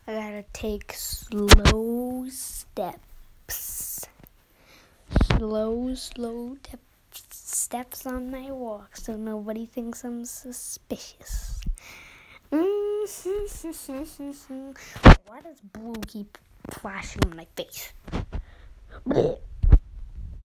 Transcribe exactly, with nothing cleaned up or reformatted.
I gotta take slow steps. Slow, slow te- steps on my walk so nobody thinks I'm suspicious. Why does blue keep flashing in my face? Blech.